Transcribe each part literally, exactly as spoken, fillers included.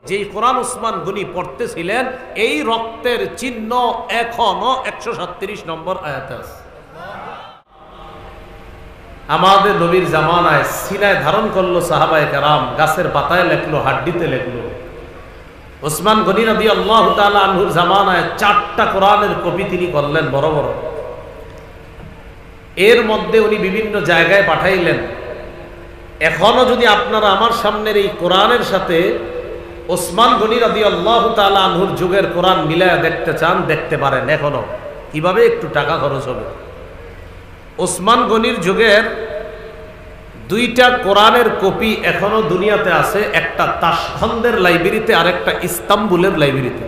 যেই কোরআন উসমান গনি পড়তেছিলেন এই রক্তের চিহ্ন এখনো একশো সাতত্রিশ নম্বর আয়াতে আছে। আমাদের নবীর জামানায় সিনায় ধারণ করলো সাহাবায়ে কেরাম, গাছের পাতায় লেখলো, হাড্ডিতে লেখলো। উসমান গনি রাদিয়াল্লাহু তাআলা আনহুর জামানায় চারটা কোরআনের কপি তিনি করলেন বড় বড়। এর মধ্যে উনি বিভিন্ন জায়গায় পাঠাইলেন। এখনো যদি আপনারা আমার সামনের এই কোরআনের সাথে ওসমান গনি রাদিয়াল্লাহু তাআলা আনহুর যুগের কোরআন মিলায়া দেখতে চান, দেখতে পারেন। এখনো কিভাবে? একটু টাকা খরচ হবে। ওসমান গনির যুগের দুইটা কোরআনের কপি এখনো দুনিয়াতে আছে, একটা তাশখন্দের লাইব্রেরিতে আর একটা ইস্তাম্বুলের লাইব্রেরিতে।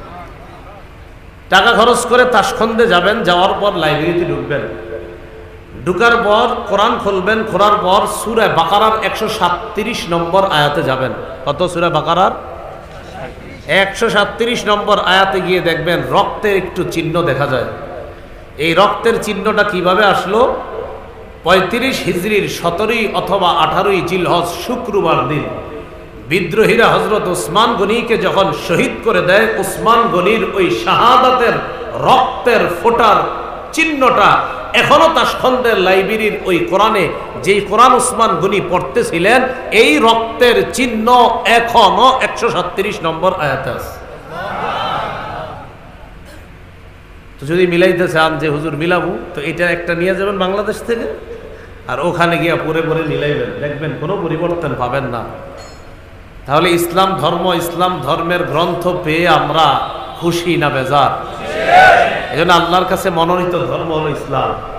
টাকা খরচ করে তাশখন্দে যাবেন, যাওয়ার পর লাইব্রেরিতে ঢুকবেন, ঢুকার পর কোরআন খুলবেন, খোলার পর সূরা বাকারার একশো সাতত্রিশ নম্বর আয়াতে যাবেন। কত? সূরা বাকারার একশো সাতত্রিশ নম্বর আয়াতে গিয়ে দেখবেন রক্তের একটু চিহ্ন দেখা যায়। এই রক্তের চিহ্নটা কিভাবে আসলো? পঁয়ত্রিশ হিজরির সতেরোই অথবা আঠারোই জিলহজ শুক্রবার দিন বিদ্রোহীরা হজরত উসমান গনিকে যখন শহীদ করে দেয়, উসমান গনির ওই শাহাদাতের রক্তের ফোটার চিহ্নটা এখনো তাশখন্দের লাইব্রেরির ওই কোরআনে, যেই কোরআন উসমান গনি পড়তেছিলেন, এই রক্তের চিহ্ন এখনো একশো সাতত্রিশ নম্বর আয়াতে আছে। তো যদি মিলাইতে চান যে হুজুর মিলাবো, তো এটা একটা নিয়ে যাবেন বাংলাদেশ থেকে, আর ওখানে গিয়া পরে পরে মিলাইবেন, দেখবেন কোনো পরিবর্তন পাবেন না। তাহলে ইসলাম ধর্ম, ইসলাম ধর্মের গ্রন্থ পেয়ে আমরা খুশি না বেজার? এই জন্য আল্লাহর কাছে মনোনীত ধর্ম হলো ইসলাম।